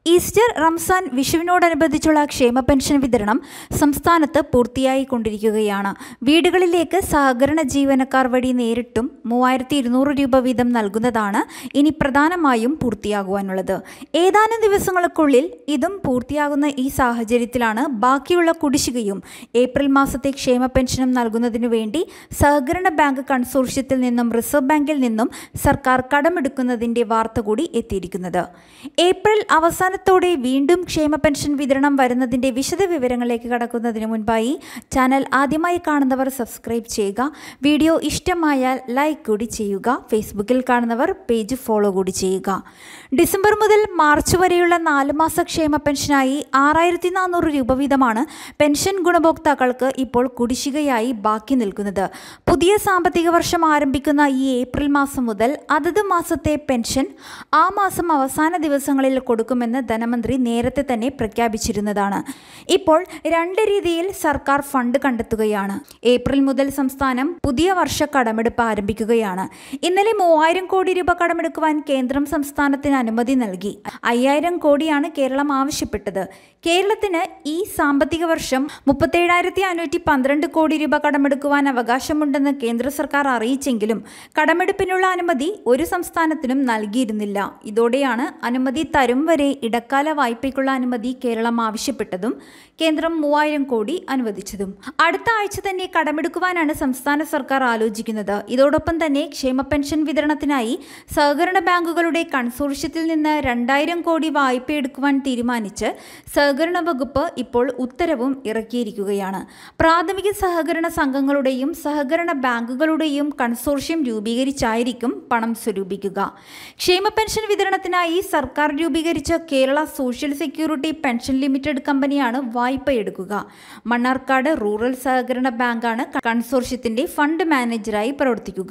Easter, Ramzan, വിഷുവിനോടനുബന്ധിച്ചുള്ള ക്ഷേമ pension വിതരണം സംസ്ഥാനത്ത് പൂർത്തിയായിക്കൊണ്ടിരിക്കുകയാണ്. വീടുകളിലേക്ക് സഹകരണ ജീവനക്കാർ വഴി നേരിട്ടും 3200 രൂപ വീതം നൽകുന്നതാണ് ഇനി പ്രധാനമായും പൂർത്തിയാകുവാനുള്ളത്. ഏതാനും ദിവസങ്ങൾക്കുള്ളിൽ ഇതും പൂർത്തിയാകുന്ന ഈ സാഹചര്യത്തിലാണ് ബാക്കിയുള്ള കുടിശ്ശികയും ഏപ്രിൽ മാസത്തെ ക്ഷേമ പെൻഷനും നൽകുന്നതിനു വേണ്ടി സഹകരണ ബാങ്ക് കൺസോർഷ്യത്തിൽ നിന്നും റിസർവ് ബാങ്കിൽ നിന്നും സർക്കാർ കടമെടുക്കുന്നതിൻ്റെ വാർത്ത കൂടി എത്തിയിരിക്കുന്നത്. ഏപ്രിൽ അവസാനത്തോടെ വീണ്ടും ക്ഷേമ പെൻഷൻ വിതരണം വരുന്നതിൻ്റെ വിശദ വിവരങ്ങളിലേക്ക് കടക്കുന്നതിന് മുൻപായി ചാനൽ ആദ്യമായി കാണുന്നവർ സബ്സ്ക്രൈബ് ചെയ്യുക. വീഡിയോ ഇഷ്ടമായാൽ ലൈക്ക് കൂടി ചെയ്യുക. ഫേസ്ബുക്കിൽ കാണുന്നവർ പേജ് ഫോളോ കൂടി ചെയ്യുക. ഡിസംബർ മുതൽ മാർച്ച് വരെയുള്ള 4 മാസ ക്ഷേമ പെൻഷനായി 6400 രൂപ വീതമാണ് പെൻഷൻ ഗുണഭോക്താക്കൾക്ക് ഇപ്പോൾ കുടിശ്ശികയായി ബാക്കി നിൽക്കുന്നത്. പുതിയ സാമ്പത്തിക വർഷം ആരംഭിക്കുന്ന ഈ ഏപ്രിൽ മാസം മുതൽ അതത് മാസത്തെ പെൻഷൻ ആ മാസം അവസാന ദിവസങ്ങളിൽ കൊടുക്കുമെന്ന് ധനമന്ത്രി നേരത്തെ തന്നെ പ്രഖ്യാപിച്ചിരുന്നതാണ്. ഇപ്പോൾ 2 രീതിയിൽ സർക്കാർ ഫണ്ട് കണ്ടെത്തുകയാണ്. ഏപ്രിൽ മുതൽ സംസ്ഥാനം പുതിയ വർഷ കടമെടുപ്പ് ആരംഭിക്കുകയാണ്. ഇന്നലെ 3000 കോടി രൂപ കടമെടുക്കുവാൻ കേന്ദ്രം സംസ്ഥാനത്തിന് അനുമതി നൽകി. 5000 കോടിയാണ് കേരളം ആവശ്യപ്പെട്ടത്. കേരളത്തിന് ഈ സാമ്പത്തിക വർഷം 37,512 കോടി രൂപ കടമെടുക്കുവാൻ അവകാശമുണ്ടെന്ന് കേന്ദ്ര സർക്കാർ അറിയിച്ചെങ്കിലും കടമെടുപ്പിനുള്ള അനുമതി ഒരു സംസ്ഥാനത്തിനും നൽകിയിരുന്നില്ല. ഇതോടെയാണ് അനുമതി തരും വരെ ഇടക്കാല വായ്പയ്ക്കുള്ള അനുമതി കേരളം ആവശ്യപ്പെട്ടതും കേന്ദ്രം 3000 കോടി അനുവദിച്ചതും. അടുത്ത ആഴ്ച തന്നെ കടമെടുക്കുവാനാണ് സംസ്ഥാന സർക്കാർ ആലോചിക്കുന്നത്. ഇതോടൊപ്പം തന്നെ ക്ഷേമ പെൻഷൻ വിതരണത്തിനായി സഹകരണ ബാങ്കുകളുടെ കൺസോർഷ്യത്തിൽ നിന്ന് 2000 കോടി വായ്പ എടുക്കുവാൻ തീരുമാനിച്ച് സഹകരണ വകുപ്പ് ഇപ്പോൾ ഉത്തരവും ഇറക്കിയിരിക്കുകയാണ്. പ്രാഥമിക സഹകരണ സംഘങ്ങളുടെയും സഹകരണ ബാങ്കുകളുടെയും കൺസോർഷ്യം രൂപീകരിച്ചായിരിക്കും പണം സ്വരൂപിക്കുക. ക്ഷേമ പെൻഷൻ വിതരണത്തിനായി സർക്കാർ രൂപീകരിച്ച Kerala social security pension limited കമ്പനിയാണ് വായ്പ എടുക്കുക. മണ്ണാർക്കാട് റൂറൽ സഹകരണ ബാങ്കാണ് കൺസോർഷ്യത്തിന്റെ ഫണ്ട് മാനേജറായി പ്രവർത്തിക്കുക.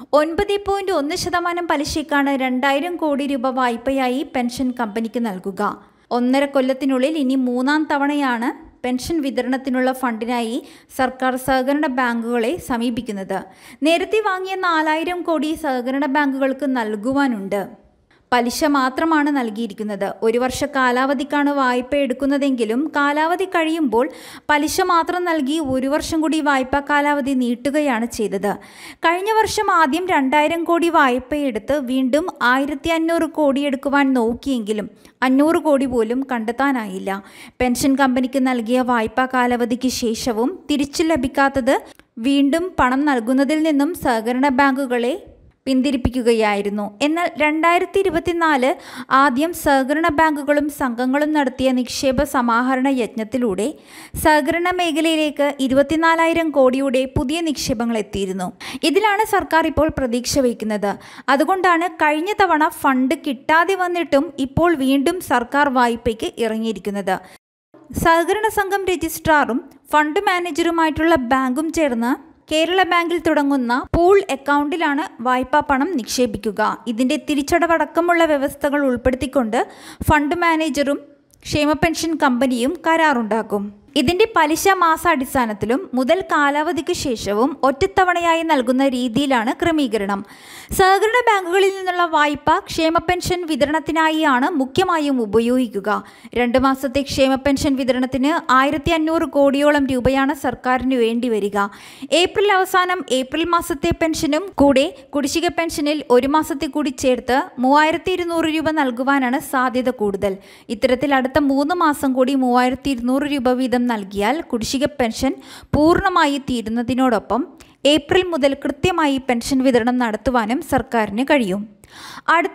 9.1% പലിശയ്ക്കാണ് 2000 കോടി രൂപ വായ്പയായി പെൻഷൻ കമ്പനിക്ക് നൽകുക. 1.5 കൊല്ലത്തിനുള്ളിൽ ഇനി 3ാം തവണയാണ് പെൻഷൻ വിതരണത്തിനുള്ള ഫണ്ടിനായി സർക്കാർ സഹകരണ ബാങ്കുകളെ സമീപിക്കുന്നത്. നേരത്തെ വാങ്ങിയ 4000 കോടി സഹകരണ ബാങ്കുകൾക്ക് നൽകുവാനുണ്ട്. പലിശ മാത്രമാണ് നൽകിയിരിക്കുന്നത്. 1 വർഷ കാലാവധിക്കാണ് വായ്പ എടുക്കുന്നതെങ്കിലും കാലാവധി കഴിയുമ്പോൾ പലിശ മാത്രം നൽകി 1 വർഷം കൂടി വായ്പാ കാലാവധി നീട്ടുകയാണ് ചെയ്തത്. കഴിഞ്ഞ വർഷം ആദ്യം 2000 കോടി വായ്പയെടുത്ത് വീണ്ടും 1500 കോടി എടുക്കുവാൻ നോക്കിയെങ്കിലും 500 കോടി പോലും കണ്ടെത്താനായില്ല. പെൻഷൻ കമ്പനിക്ക് നൽകിയ വായ്പാ കാലാവധിക്ക് ശേഷവും തിരിച്ചു ലഭിക്കാത്തത് വീണ്ടും പണം നൽകുന്നതിൽ നിന്നും സഹകരണ ബാങ്കുകളെ പിന്തിരിപ്പിക്കുകയായിരുന്നു. എന്നാൽ 2024 ആദ്യം സഹകരണ ബാങ്കുകളും സംഘങ്ങളും നടത്തിയ നിക്ഷേപ സമാഹരണ യജ്ഞത്തിലൂടെ സഹകരണ മേഖലയിലേക്ക് 24,000 കോടിയുടെ പുതിയ നിക്ഷേപങ്ങൾ എത്തിയിരുന്നു. ഇതിലാണ് സർക്കാർ ഇപ്പോൾ പ്രതീക്ഷ വയ്ക്കുന്നത്. അതുകൊണ്ടാണ് കഴിഞ്ഞ തവണ ഫണ്ട് കിട്ടാതെ വന്നിട്ടും ഇപ്പോൾ വീണ്ടും സർക്കാർ വായ്പയ്ക്ക് ഇറങ്ങിയിരിക്കുന്നത്. സഹകരണ സംഘം രജിസ്ട്രാറും ഫണ്ട് മാനേജറുമായിട്ടുള്ള ബാങ്കും ചേർന്ന് കേരള ബാങ്കിൽ തുടങ്ങുന്ന പൂൾ അക്കൗണ്ടിലാണ് വായ്പാ പണം നിക്ഷേപിക്കുക. ഇതിൻ്റെ തിരിച്ചടവടക്കമുള്ള വ്യവസ്ഥകൾ ഉൾപ്പെടുത്തിക്കൊണ്ട് ഫണ്ട് മാനേജറും ക്ഷേമ പെൻഷൻ കമ്പനിയും കരാറുണ്ടാക്കും. ഇതിൻ്റെ പലിശ മാസാടിസ്ഥാനത്തിലും മുതൽ കാലാവധിക്ക് ശേഷവും ഒറ്റത്തവണയായി നൽകുന്ന രീതിയിലാണ് ക്രമീകരണം. സഹകരണ ബാങ്കുകളിൽ നിന്നുള്ള വായ്പ ക്ഷേമ പെൻഷൻ വിതരണത്തിനായിയാണ് മുഖ്യമായും ഉപയോഗിക്കുക. 2 മാസത്തെ ക്ഷേമ പെൻഷൻ വിതരണത്തിന് 1500 കോടിയോളം രൂപയാണ് സർക്കാരിന് വേണ്ടി വരിക. ഏപ്രിൽ അവസാനം ഏപ്രിൽ മാസത്തെ പെൻഷനും കൂടെ കുടിശ്ശിക പെൻഷനിൽ 1 മാസത്തെ കൂടി ചേർത്ത് 3200 രൂപ നൽകുവാനാണ് സാധ്യത കൂടുതൽ. ഇത്തരത്തിൽ അടുത്ത 3 മാസം കൂടി 3200 രൂപ വീതം നൽകിയാൽ കുടിശ്ശിക പെൻഷൻ പൂർണ്ണമായി തീരുന്നതിനോടൊപ്പം ഏപ്രിൽ മുതൽ കൃത്യമായി പെൻഷൻ വിതരണം നടത്തുവാനും സർക്കാരിന് കഴിയും. അടുത്ത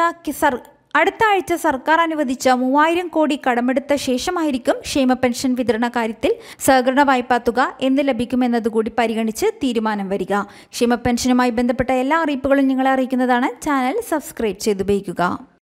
ആഴ്ച സർക്കാർ അനുവദിച്ച 3000 കോടി കടമെടുത്ത ശേഷമായിരിക്കും ക്ഷേമ പെൻഷൻ വിതരണ കാര്യത്തിൽ സഹകരണ വായ്പാ തുക എന്ന് ലഭിക്കുമെന്നതുകൂടി പരിഗണിച്ച് തീരുമാനം വരിക. ക്ഷേമ പെൻഷനുമായി ബന്ധപ്പെട്ട എല്ലാ അറിയിപ്പുകളും നിങ്ങളെ അറിയിക്കുന്നതാണ്. ചാനൽ സബ്സ്ക്രൈബ് ചെയ്ത് ഉപയോഗിക്കുക.